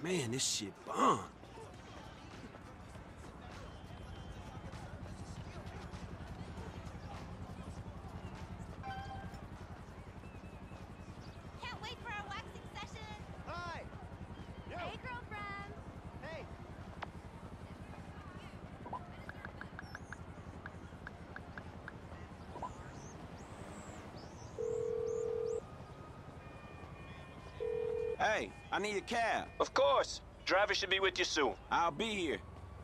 Man, this shit bomb. Can't wait for our waxing session. Hi! Yo! Hey, girlfriend. Hey! Hey, I need a cab. Of course. Driver should be with you soon. I'll be here.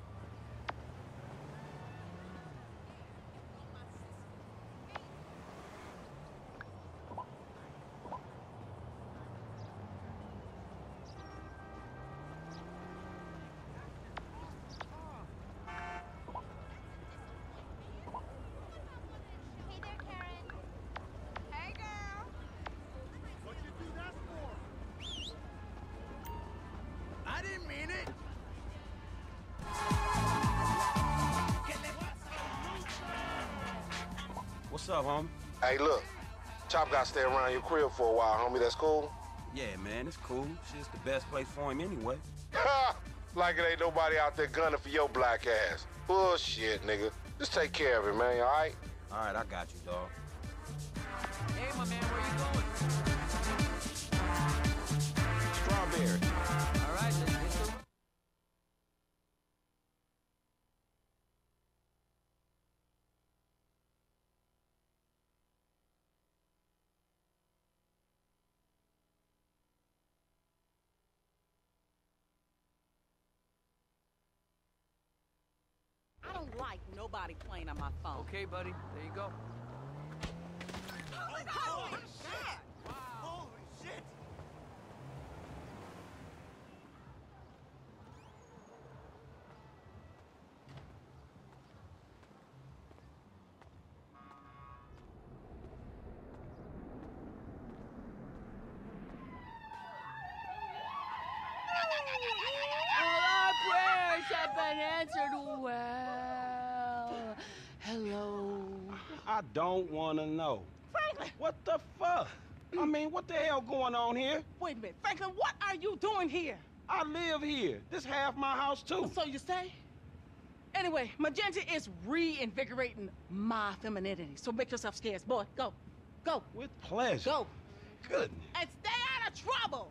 Hey there, Karen. Hey, girl. What you do that for? I didn't mean it! What's up, homie? Hey, look. Chop got to stay around your crib for a while, homie. That's cool? Yeah, man, it's cool. Shit's the best place for him anyway. Ha! Like it ain't nobody out there gunning for your black ass. Bullshit, nigga. Just take care of it, man, all right? All right, I got you, dog. Hey, my man, where you going? Strawberry. All right, let's get to it. I don't like nobody playing on my phone. Okay, buddy, there you go. Holy shit! Wow. Holy shit! All our prayers have been answered well. Hello. I don't want to know. Franklin! What the fuck? I mean, what the hell going on here? Wait a minute. Franklin, what are you doing here? I live here. This half my house, too. So you say? Anyway, Magenta is reinvigorating my femininity. So make yourself scarce. Boy, go. Go. With pleasure. Go. Goodness. And stay out of trouble.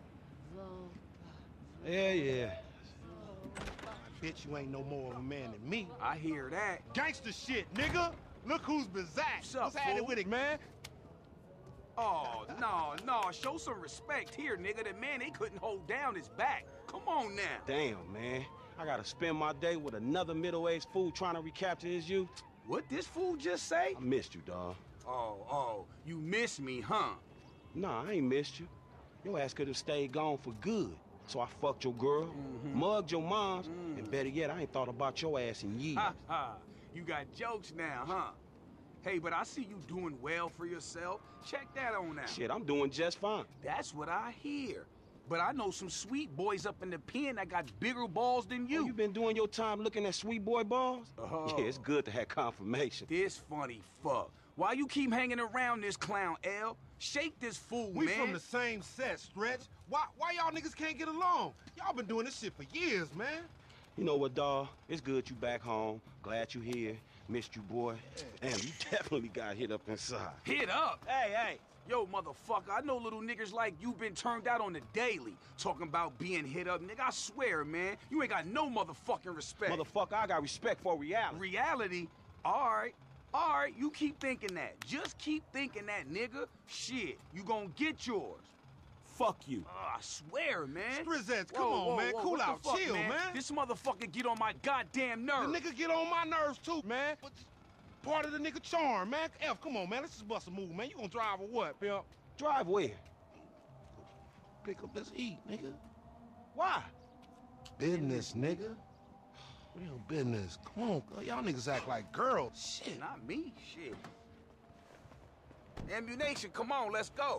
Yeah. Bitch, you ain't no more of a man than me. I hear that. Gangster shit, nigga! Look who's bizarre. What's up, What's happening fool? with it, man? Oh, no, show some respect here, nigga. The man, they couldn't hold down his back. Come on now. Damn, man. I gotta spend my day with another middle-aged fool trying to recapture his youth. What this fool just say? I missed you, dawg. Oh, you miss me, huh? Nah, I ain't missed you. Your ass could have stayed gone for good. So I fucked your girl, mugged your moms, and better yet, I ain't thought about your ass in years. Ha ha. You got jokes now, huh? Hey, but I see you doing well for yourself. Check that on out. Shit, I'm doing just fine. That's what I hear. But I know some sweet boys up in the pen that got bigger balls than you. You been doing your time looking at sweet boy balls? Oh. Yeah, it's good to have confirmation. This funny fuck. Why you keep hanging around this clown, L? Shake this fool, We man. from the same set, Stretch. Why y'all niggas can't get along? Y'all been doing this shit for years, man. You know what, dawg? It's good you back home. Glad you here. Missed you, boy. Damn, you definitely got hit up inside. Hit up. Hey. Yo, motherfucker, I know little niggas like you been turned out on the daily. Talking about being hit up, nigga. I swear, man, you ain't got no motherfucking respect. Motherfucker, I got respect for reality. Reality? All right, you keep thinking that. Just keep thinking that, nigga. Shit, you gonna get yours. Fuck you. I swear, man. Strizzets, come Whoa, on, man. whoa, Cool what the out. fuck, Chill, man. This motherfucker get on my goddamn The nerves. nigga get on my nerves, too, man. But part of the nigga charm, man. F, come on, man. Let's just bust a move, man. You gonna drive or what, pimp? Drive where? Pick up this eat, nigga. Why? Business, nigga. Real business. Come on, y'all niggas act like girls. Shit. Not me, shit. Ammunition, come on, let's go.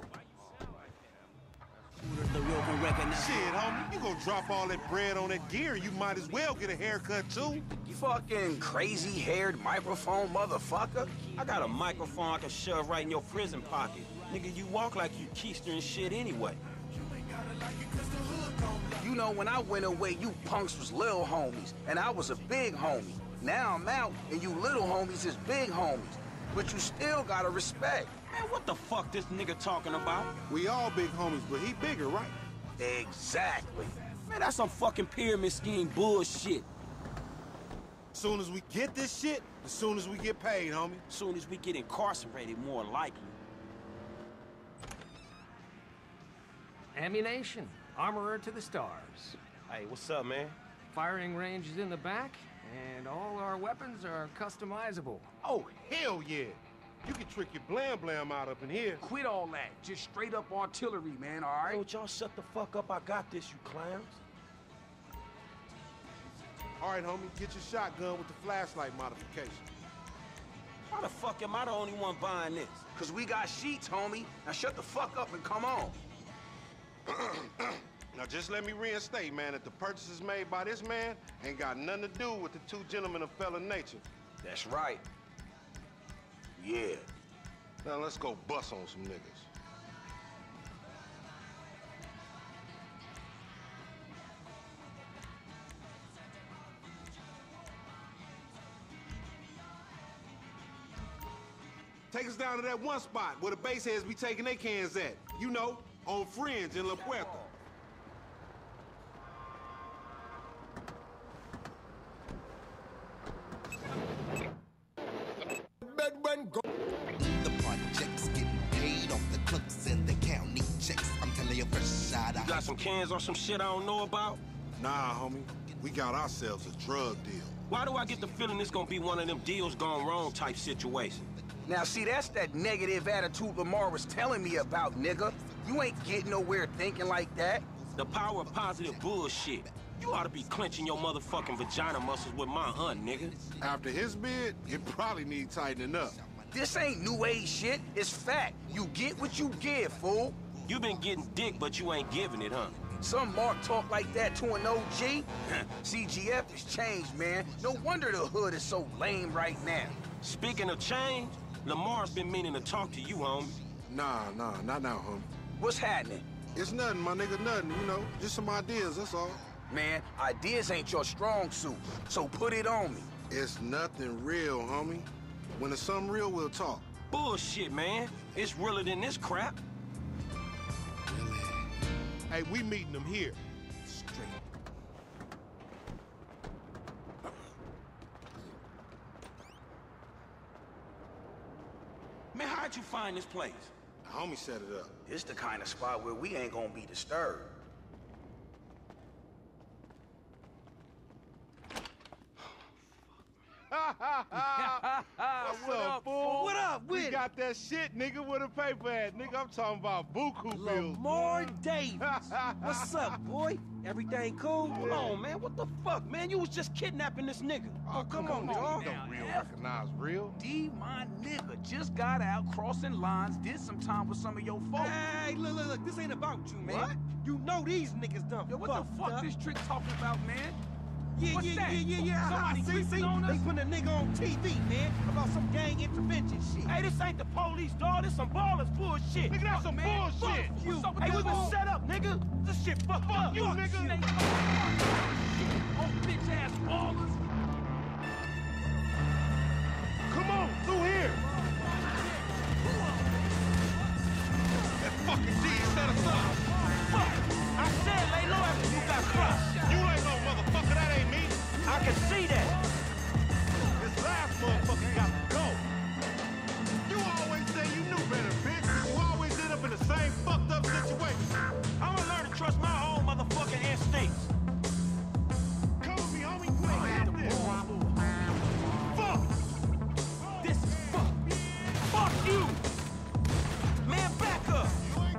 Shit, homie, you gonna drop all that bread on that gear, you might as well get a haircut, too. You fucking crazy-haired microphone motherfucker. I got a microphone I can shove right in your prison pocket. Nigga, you walk like you keister and shit anyway. You know, when I went away, you punks was little homies, and I was a big homie. Now I'm out, and you little homies is big homies. But you still gotta respect. Man, what the fuck this nigga talking about? We all big homies, but he bigger, right? Exactly. Man, that's some fucking pyramid scheme bullshit. As soon as we get this shit, as soon as we get paid, homie. As soon as we get incarcerated, more likely. Ammunition. Armorer to the stars. Hey, what's up, man? Firing range is in the back, and all our weapons are customizable. Oh, hell yeah. You can trick your blam blam out up in here. Quit all that. Just straight up artillery, man, all Hey, right? would y'all shut the fuck up? I got this, you clowns. All right, homie, get your shotgun with the flashlight modification. Why the fuck am I the only one buying this? Cause we got sheets, homie. Now shut the fuck up and come on. Now just let me reinstate, man, that the purchases made by this man ain't got nothing to do with the two gentlemen of fellow nature. That's right. Yeah. Now let's go bust on some niggas. Take us down to that one spot where the baseheads be taking their cans at. You know, on Fringe in La Puerta. The projects getting paid off the clerks and the county checks. I'm telling you fresh out of. You got some cans or some shit I don't know about? Nah, homie. We got ourselves a drug deal. Why do I get the feeling this gonna be one of them deals gone wrong type situations? Now, see, that's that negative attitude Lamar was telling me about, nigga. You ain't getting nowhere thinking like that. The power of positive bullshit. You ought to be clenching your motherfucking vagina muscles with my aunt, nigga. After his bid, it probably need tightening up. This ain't new age shit. It's fact. You get what you give, fool. You been getting dick, but you ain't giving it, huh? Some Mark talk like that to an OG? CGF has changed, man. No wonder the hood is so lame right now. Speaking of change, Lamar's been meaning to talk to you, homie. Nah, not now, homie. What's happening? It's nothing, my nigga, nothing, you know. Just some ideas, that's all. Man, ideas ain't your strong suit, so put it on me. It's nothing real, homie. When it's something real, we'll talk. Bullshit, man. It's realer than this crap. Hey, we meeting them here. Straight. Man, how'd you find this place? The homie set it up. This the kind of spot where we ain't gonna be disturbed. What's up, fool? What up with We it? got that shit, nigga, with a paper at. Nigga, I'm talking about buku bills. Lamar Davis. What's up, boy? Everything cool? Hold on, man. What the fuck, man? You was just kidnapping this nigga. Oh, come on, dog. Don't real F. recognize real. D, my nigga, just got out crossing lines, did some time with some of your folks. Hey, look, this ain't about you, man. What? You know these niggas done Yo, what the fucked fuck up. this trick talking about, man? Yeah, What's that? yeah. Somebody See, creeping on us? They putting a nigga on TV, man, about some gang intervention shit. Hey, this ain't the police, dog. This some ballers bullshit. Nigga, that's some man. bullshit. Fuck you. What's up with Hey, this we been fool? set up, nigga. This shit fucked up. You, nigga. Oh, bitch ass ballers. Come on, through here. That fucking G set us up. Fuck. I said lay low after you got crushed. You ain't no motherfucker, that ain't me. I can see that. This last motherfucker got to go. You always say you knew better, bitch. You always end up in the same fucked up situation. I'm gonna learn to trust my own motherfucking instincts. Come with me, homie. We got this. Fuck. This is fuck. Fuck you. Man, back up.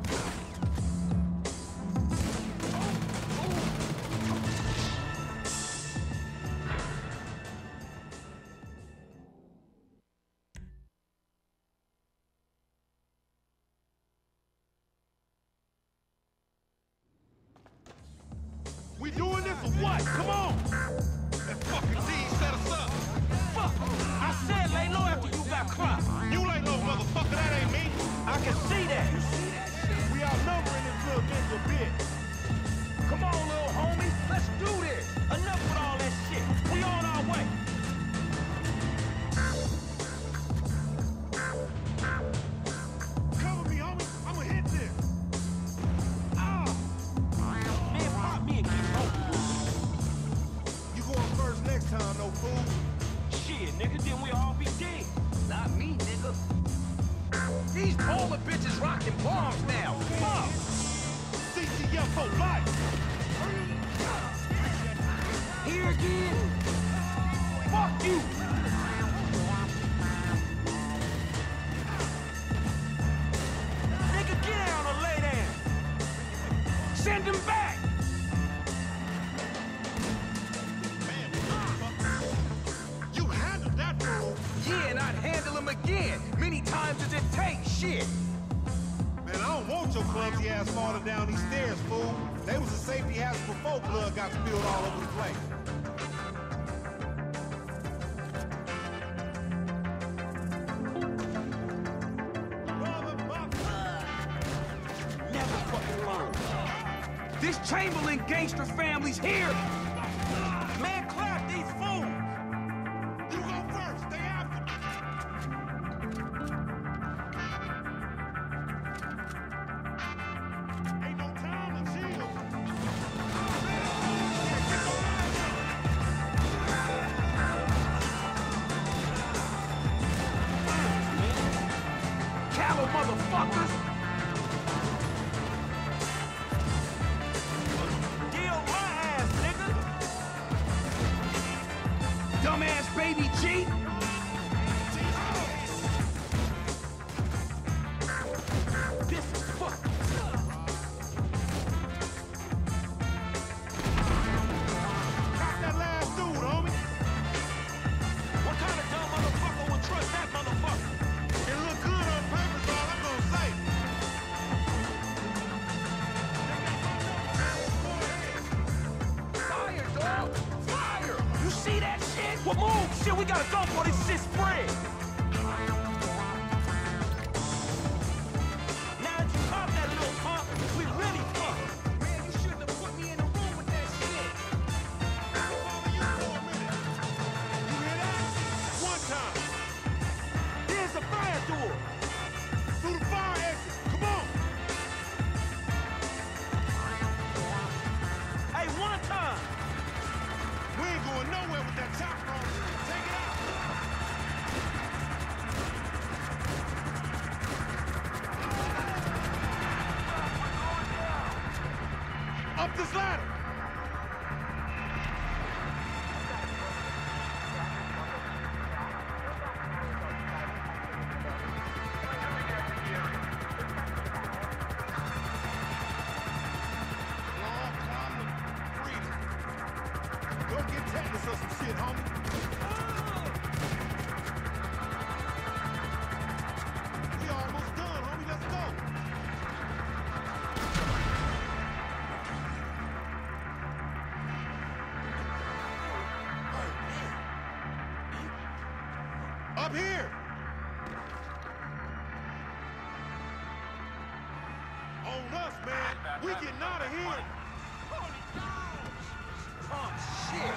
We doing this or what? Come on. That fucking D set us up. Fuck. I said lay low after you got crushed. You ain't no motherfucker, that ain't me. I can see that. We outnumbering this little bitch a bit. Come on, up for life. Here again? Fuck you! Nigga, get down or lay down. Send him back! You handled that fool. Yeah, and I'd handle him again. Many times as it takes, shit. Man, I don't want your clumsy ass falling down these stairs, fool. They was a safety hazard before blood got spilled all over the place. Never fucking learn. This Chamberlain gangster family's here! Man, clap these fools! You go first. Stay after. Ain't no time to chill. Callow motherfuckers! Deal my ass, nigga! Dumbass baby G! This is fuck. Crack that last dude, homie. What kind of dumb motherfucker would trust that motherfucker? It look good on paper, is all I'm gonna say. Fire, dog! Fire! You see that shit? Well, move! Shit, we gotta go before this shit spread! Now that you caught that little punk, we really fucked! Man, you shouldn't have put me in the room with that shit! You hear that? One time. There's a fire door! Through the fire exit. Come on. Hey, one time! We ain't going nowhere with that chopper on. Take it out. Up this ladder. Long time to freedom. Go get tetanus or some shit, homie. We almost done, homie. Let's go. Up here. On us, man. We getting out of here. Oh, shit!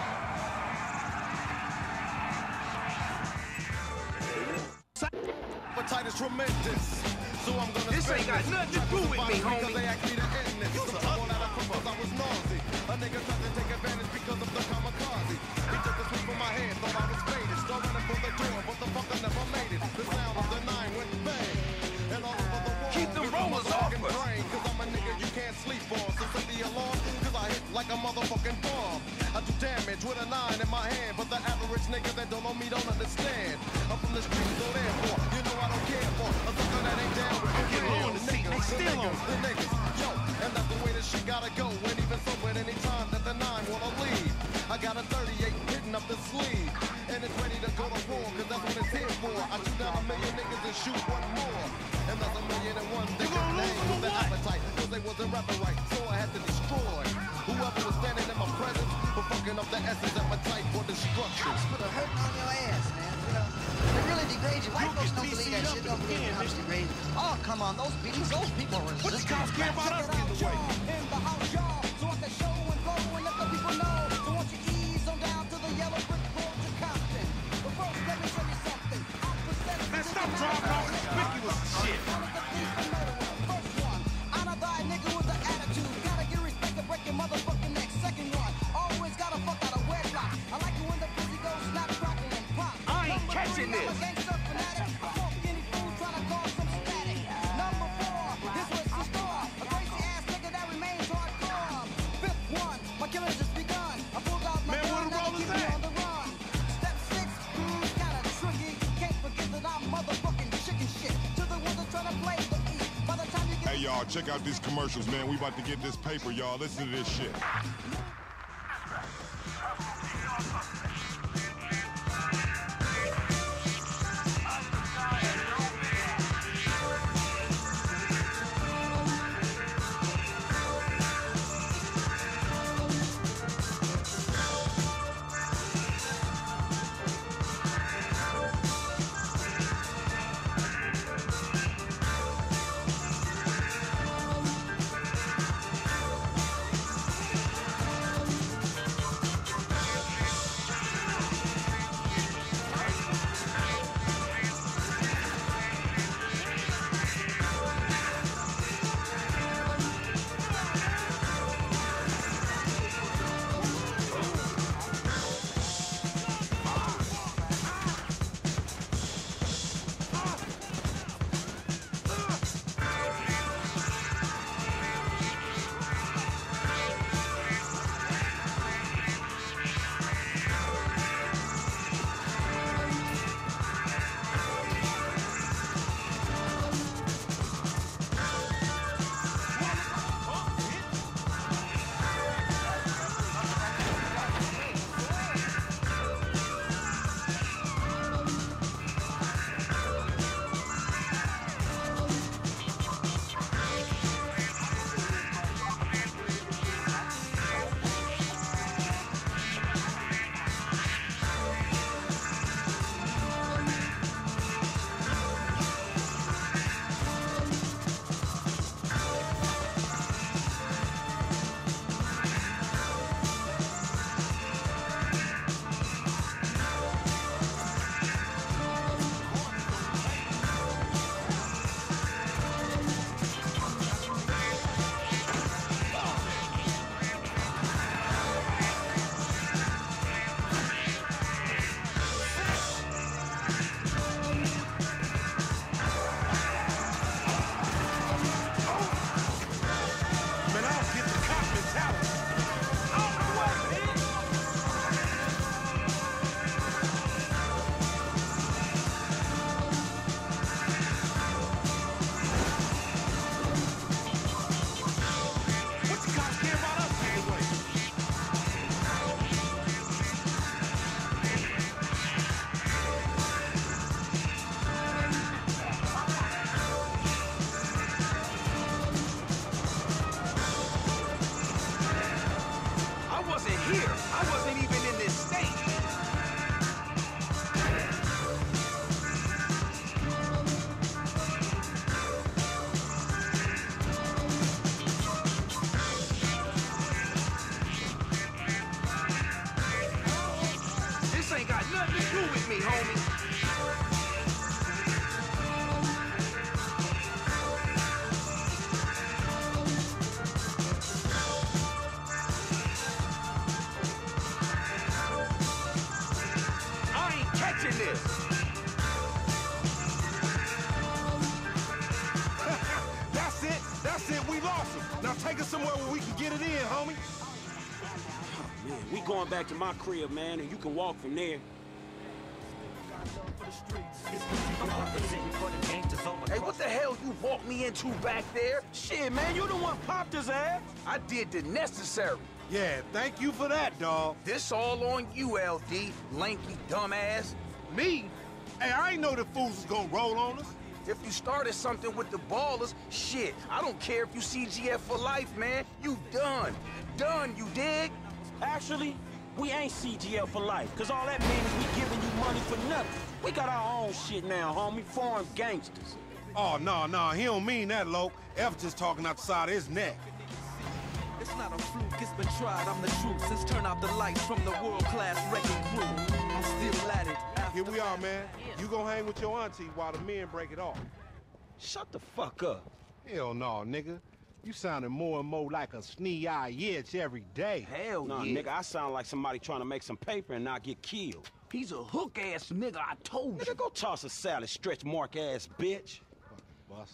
Appetite is tremendous. So I'm gonna This ain't got nothing to do with me, homie. They asked me to end this. So I went out of purpose, I was nauseous. A nigga tried to take advantage because of the kamikaze. He took a sweep from my hand, thought I was faded. Still running for the door, but the fucker never made it. The sound of the 9 went bang. And all over the wall. Keep them rollers off us. Cause I'm a nigga you can't sleep on. So set the alarm, cause I hit like a motherfucking bomb. I do damage with a 9 in my hand, but the average nigga that don't know me don't understand. I'm from the streets, so therefore, you know I don't care for a sucker that ain't down with the Get low on the seat, they still on. the niggas, yo, and that's the way this shit gotta go. And even so, at any time that the 9 wanna leave, I got a 38 hidden up the sleeve, and it's ready to go to war, cause that's what it's here for. I shoot down 1,000,000 niggas and shoot one more, and that's 1,000,001 niggas named with the appetite, cause they wasn't rapping right, so I had to destroy whoever was standing in my presence for fucking up the essence appetite for destruction. Put a hurt on your ass, man. You know, it really degrades you. White folks don't believe that shit. Don't believe it helps degrade. Oh, come on, those beatings, those people are resistant. What the cops care about us getting away? In the house, y'all, so I can show and go and let the people know. So won't you ease on down to the yellow brick road to Compton? But first, let me show you something. I'm presenting. Man, stop driving all conspicuous shit. First one, honor thy nigga with the attitude. Gotta get respect to break your motherfucking neck. Second one, always gotta fuck out of wedlock. I like it when the pussy goes snap, crackle, and pop. I ain't catching I'm a this! gangster fanatic. I fuck any fool trying to cause some static. Number 4, this was the store. A crazy ass nigga that remains Check out these commercials, man. We about to get this paper, y'all. Listen to this shit. Going back to my crib, man, and you can walk from there. Hey, what the hell you walked me into back there? Shit, man, you the one popped his ass. I did the necessary. Yeah, thank you for that, dawg. This all on you, LD, lanky dumbass. Me? Hey, I ain't know the fools was gonna roll on us. If you started something with the Ballers, shit, I don't care if you CGF for life, man. You done. Done, you dig? Actually, we ain't CGL for life, because all that means is we giving you money for nothing. We got our own shit now, homie. Foreign gangsters. Oh, no, he don't mean that, Loke. F just talking out the side of his neck. It's not a fluke, it's been tried, I'm the truth. Since turn out the lights from the world-class wrecking crew, I'm still at it. Here we are, man. You gonna hang with your auntie while the men break it off. Shut the fuck up. Hell no, nigga. You sounding more and more like a snee-eye itch every day. Hell nah, yeah. Nigga, I sound like somebody trying to make some paper and not get killed. He's a hook-ass nigga, I told you. Nigga, go toss a salad, stretch mark-ass bitch. Buster.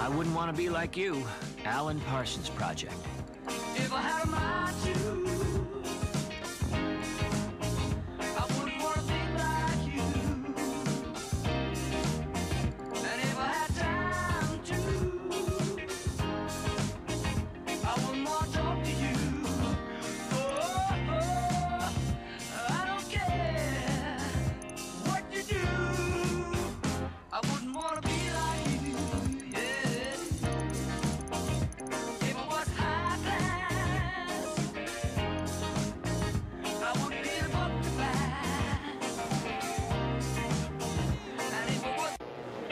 I wouldn't want to be like you. Alan Parsons Project. If I had a mind to, I wouldn't want to think like you. And if I had time to, I wouldn't want to talk to you. Oh, I don't care what you do. I wouldn't want to be like you, yeah. If I was high class, I wouldn't be a book to buy. And if I was...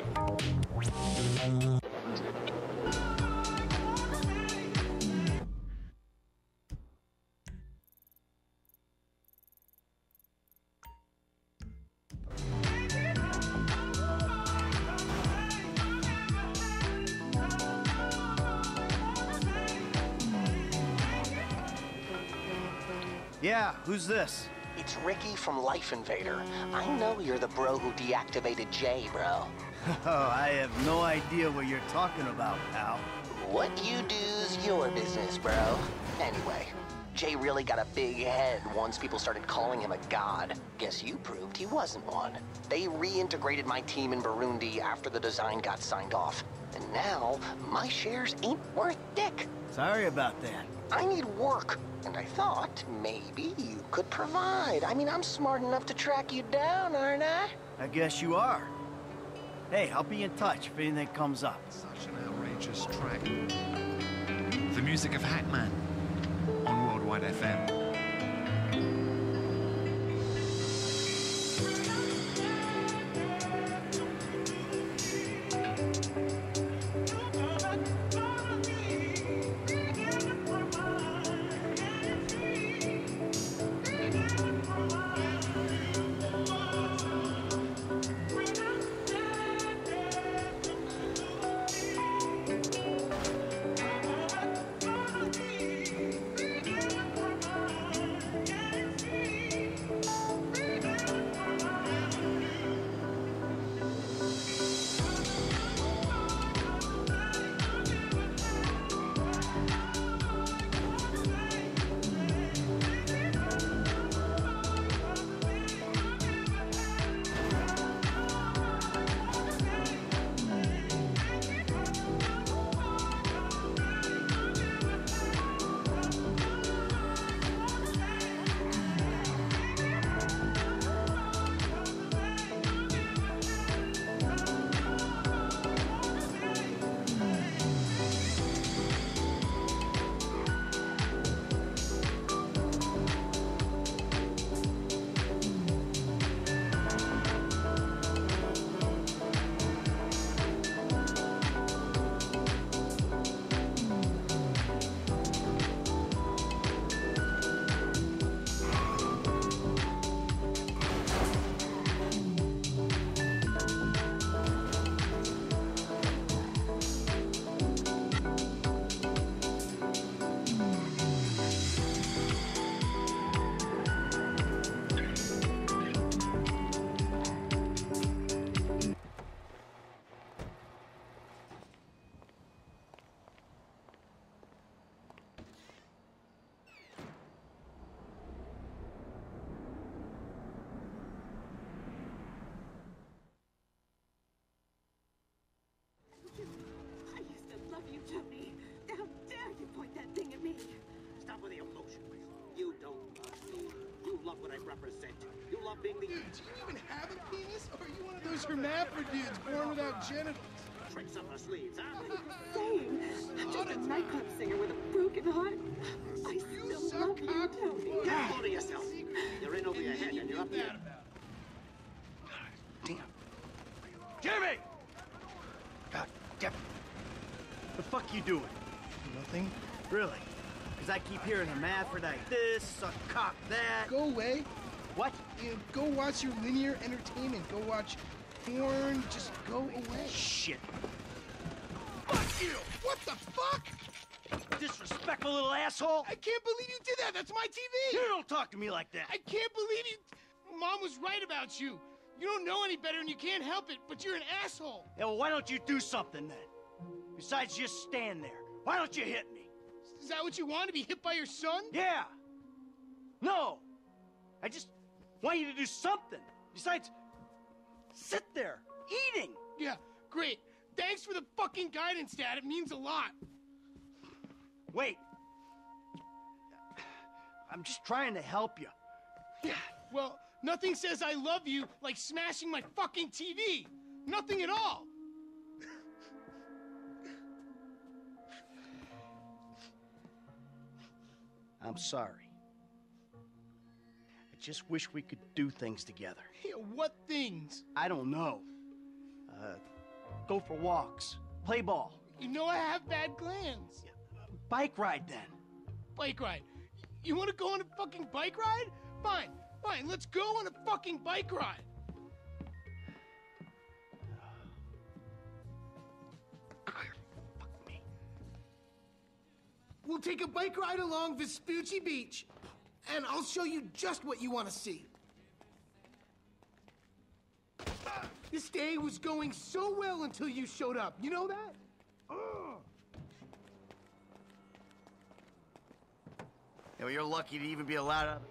Yeah, who's this? It's Ricky from Life Invader. I know you're the bro who deactivated Jay, bro. Oh, I have no idea what you're talking about, pal. What you do's your business, bro. Anyway, Jay really got a big head once people started calling him a god. Guess you proved he wasn't one. They reintegrated my team in Burundi after the design got signed off. And now, my shares ain't worth dick. Sorry about that. I need work, and I thought maybe you could provide. I mean, I'm smart enough to track you down, aren't I? I guess you are. Hey, I'll be in touch if anything comes up. Such an outrageous track. The music of Hackman on Worldwide FM. Hermaphrodites born without genitals. Tricks up our sleeves, huh? Same. I'm just a nightclub singer with a broken heart. I still love you, Tony. Get hold of yourself. You're in over your head and you're up there. Damn. Jimmy! God damn it. The fuck you doing? Nothing. Really? Because I keep hearing hermaphrodite this, suck cock that. Go away. What? Go watch your linear entertainment. Go watch porn. Just go away. Shit. Fuck you! What the fuck? Disrespectful little asshole! I can't believe you did that! That's my TV! You don't talk to me like that! I can't believe you... Mom was right about you. You don't know any better and you can't help it, but you're an asshole. Yeah, well, why don't you do something then? Besides, just stand there. Why don't you hit me? Is that what you want, to be hit by your son? Yeah. No. I just want you to do something. Besides, sit there, eating. Yeah, great. Thanks for the fucking guidance, Dad. It means a lot. Wait. I'm just trying to help you. Yeah, well, nothing says I love you like smashing my fucking TV. Nothing at all. I'm sorry. I just wish we could do things together. Yeah, what things? I don't know. Go for walks, play ball. You know I have bad glands. Bike ride then. Bike ride. You want to go on a fucking bike ride? Fine, fine, let's go on a fucking bike ride. Fuck me. We'll take a bike ride along Vespucci Beach, and I'll show you just what you want to see. This day was going so well until you showed up. You know that? Yeah, well, you're lucky to even be allowed out.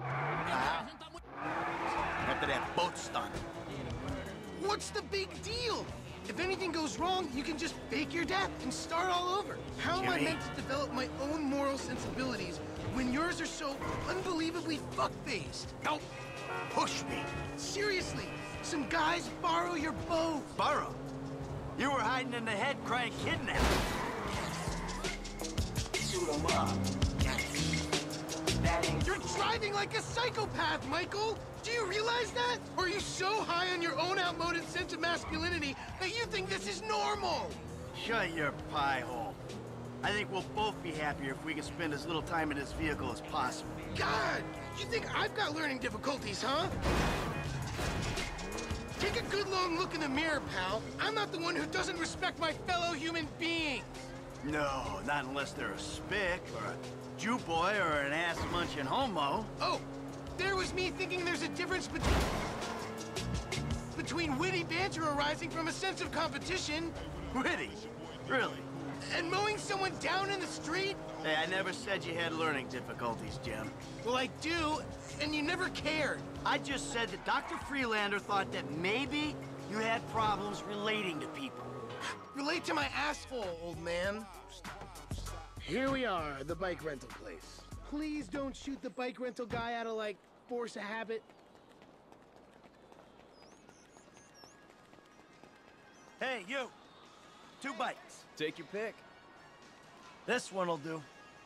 After that boat stunt. What's the big deal? If anything goes wrong, you can just fake your death and start all over. How am I meant to develop my own moral sensibilities when yours are so unbelievably fuck-faced? Don't push me. Seriously, some guys borrow your boat. Borrow? You were hiding in the head crying kidnapped. Shoot 'em up. You're driving like a psychopath, Michael! Do you realize that? Or are you so high on your own outmoded sense of masculinity that you think this is normal? Shut your pie hole. I think we'll both be happier if we can spend as little time in this vehicle as possible. God! You think I've got learning difficulties, huh? Take a good long look in the mirror, pal. I'm not the one who doesn't respect my fellow human beings. No, not unless they're a spick, or a Jew boy, or an ass-munching homo. Oh, there was me thinking there's a difference between witty banter arising from a sense of competition. Witty? Really? And mowing someone down in the street? Hey, I never said you had learning difficulties, Jim. Well, I do, and you never cared. I just said that Dr. Freelander thought that maybe you had problems relating to people. Relate to my asshole, old man. Here we are, the bike rental place. Please don't shoot the bike rental guy out of, like, force of habit. Hey, you! 2 bikes. Take your pick. This one'll do.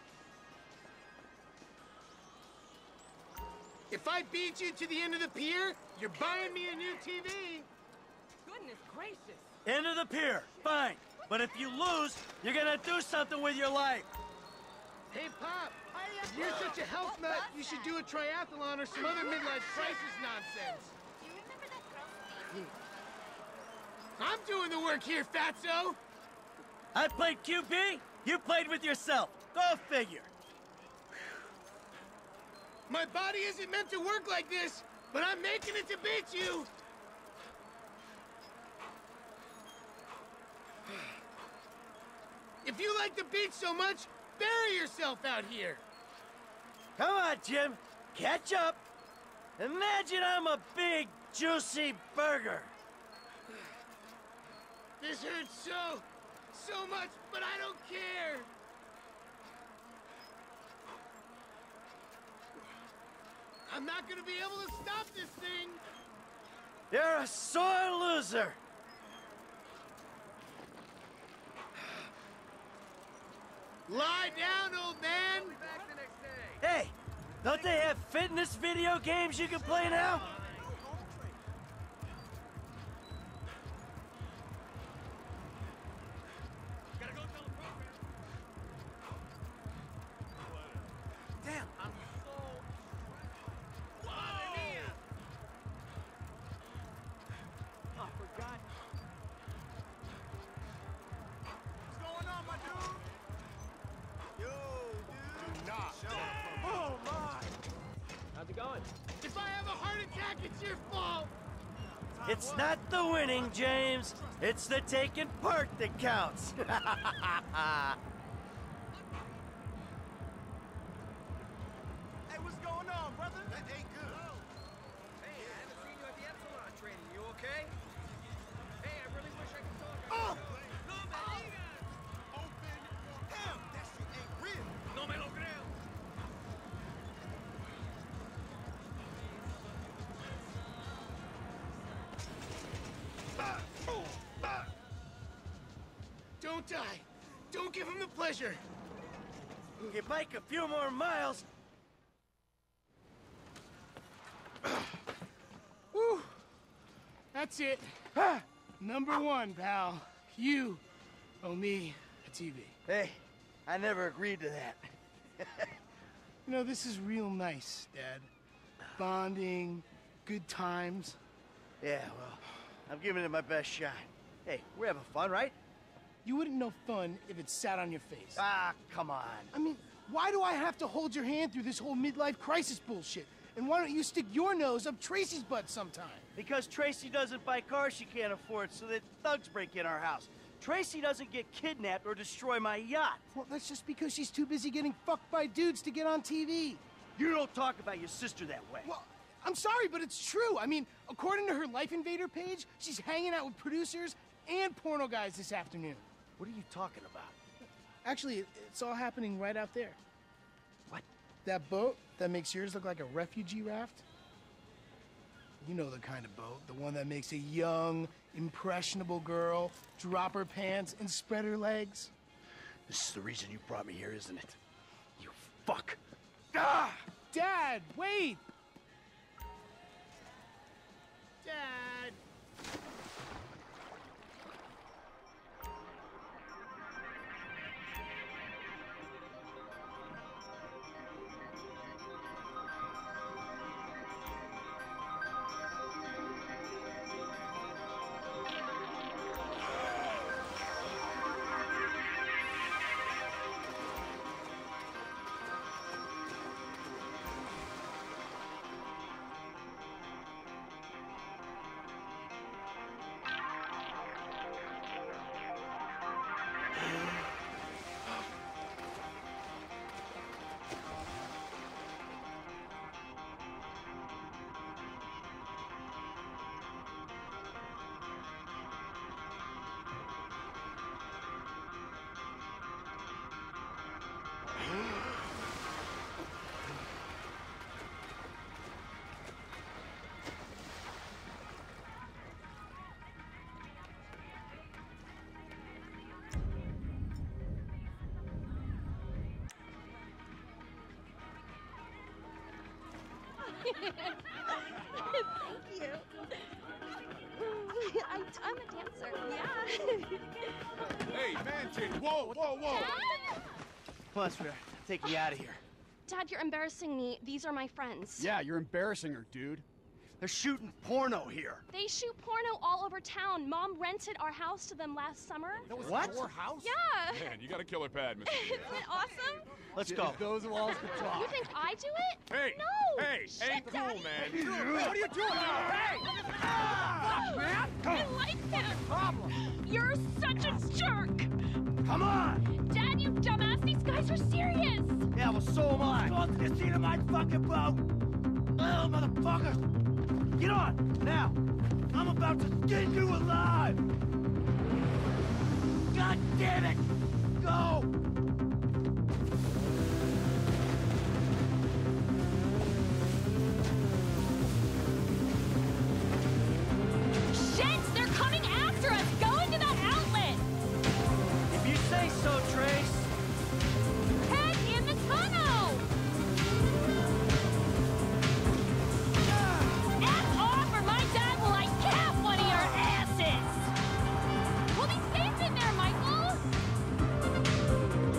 If I beat you to the end of the pier, you're buying me a new TV. Goodness gracious. End of the pier, fine. But if you lose, you're gonna do something with your life. Hey, Pop, if you're such a health nut, you should do a triathlon or some other midlife crisis nonsense. Do you remember that girl, Stacy? I'm doing the work here, fatso. I played QB, you played with yourself. Go figure. My body isn't meant to work like this, but I'm making it to beat you. If you like the beach so much, bury yourself out here. Come on, Jim. Catch up. Imagine I'm a big, juicy burger. This hurts so much, but I don't care. I'm not gonna be able to stop this thing. You're a sore loser. Lie down, old man. Hey, don't they have fitness video games you can play now? Damn, I'm so... Whoa! Oh, for God. What's going on, my dude? Yo, dude. Do not. Oh, my. How's it going? If I have a heart attack It's not the winning, James. It's the taking part that counts. Hey, what's going on, brother? That ain't good. Hey, I haven't seen you at the Epsilon training. You okay? Hey, I really wish I could talk. Oh! Open your damn! That shit ain't real. No me lo creo. Don't die. Don't give him the pleasure. You bike a few more miles. Whew. That's it. Number one, pal. You owe me a TV. Hey, I never agreed to that. You know, this is real nice, Dad. Bonding, good times. Yeah, well, I'm giving it my best shot. Hey, we're having fun, right? You wouldn't know fun if it sat on your face. Ah, come on. I mean, why do I have to hold your hand through this whole midlife crisis bullshit? And why don't you stick your nose up Tracy's butt sometime? Because Tracy doesn't buy cars she can't afford so that thugs break in our house. Tracy doesn't get kidnapped or destroy my yacht. Well, that's just because she's too busy getting fucked by dudes to get on TV. You don't talk about your sister that way. Well, I'm sorry, but it's true. I mean, according to her Life Invader page, she's hanging out with producers and porno guys this afternoon. What are you talking about? Actually, it's all happening right out there. What? That boat that makes yours look like a refugee raft? You know the kind of boat, the one that makes a young, impressionable girl drop her pants and spread her legs. This is the reason you brought me here, isn't it? You fuck. Ah! Dad, wait! Dad! Thank you. I'm a dancer, yeah. Hey, man, chick, whoa, whoa, whoa. Come on, sweetheart. Take me out of here. Dad, you're embarrassing me. These are my friends. Yeah, you're embarrassing her, dude. They're shooting porno here. They shoot porno all over town. Mom rented our house to them last summer. That was What? our house? Yeah. Man, you got a killer pad, Mr. Isn't it awesome? Let's go. Those walls could talk. You think I do it? Hey! No! Hey! Shit, Ain't cool, Daddy. man. What are you doing? Hey! Fuck, man! I like that. Problem. You're such a jerk. Come on! Dad, you dumbass. These guys are serious. Yeah, well, so am I. Go to the scene of my fucking boat. Oh, motherfuckers. Get on, now. I'm about to skin you alive. God damn it. Go. Shit, they're coming after us. Go into that outlet. If you say so, Trace. Head in the tunnel. F off or my dad will like cap one of your asses. We'll be safe in there, Michael.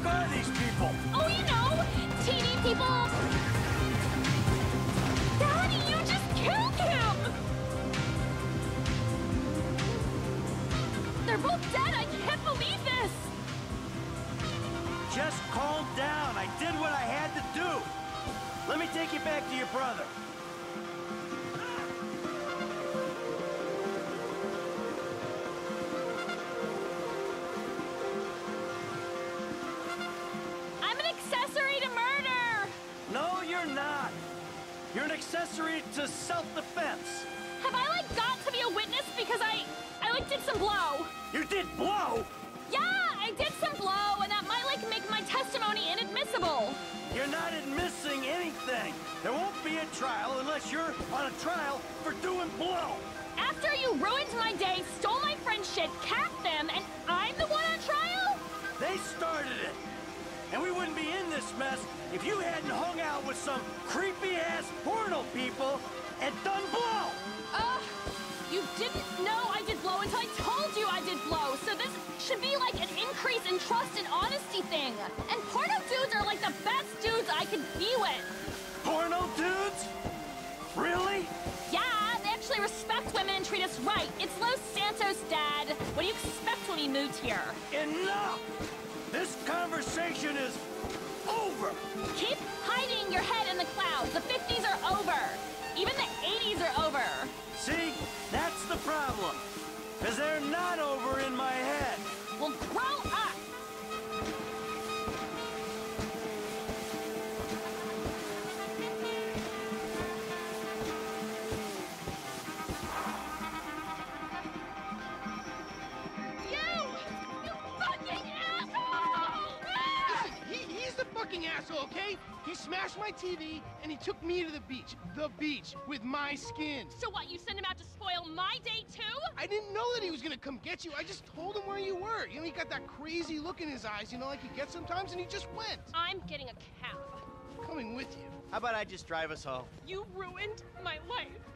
fuck are these people? Oh, you know, TV people. Daddy, you just killed him! They're both dead. I can't believe this. Just calm down. I did what I had to do. Let me take you back to your brother. I'm an accessory to murder. No, you're not. You're an accessory to self-defense. Have I, like, got to be a witness because I like, did some blow? You did blow? Yeah, I did some blow, and that might, like, make my testimony inadmissible. You're not admitting anything. There won't be a trial unless you're on a trial for doing blow. After you ruined my day, stole my friend's shit, capped them, and I'm the one on trial? They started it. And we wouldn't be in this mess if you hadn't hung out with some creepy-ass porno people and done blow. You didn't know I did blow until I told you I did blow, so this should be like an increase in trust and honesty thing. And porno dudes are like the best dudes I could be with. Porno dudes? Really? Yeah, they actually respect women and treat us right. It's Los Santos, Dad. What do you expect when he moved here? Enough! This conversation is over! Keep hiding your head in the clouds. The 50s are over. Even the 80s are over. See? That's the problem. Because they're not over in my head. Well, grow up! He's the fucking asshole, okay? He smashed my TV, and he took me to the beach. The beach, with my skin. So what, you sent him out to spoil my day, too? I didn't know that he was gonna come get you. I just told him where you were. You know, he got that crazy look in his eyes, you know, like he gets sometimes, and he just went. I'm getting a cab. Coming with you. How about I just drive us home? You ruined my life.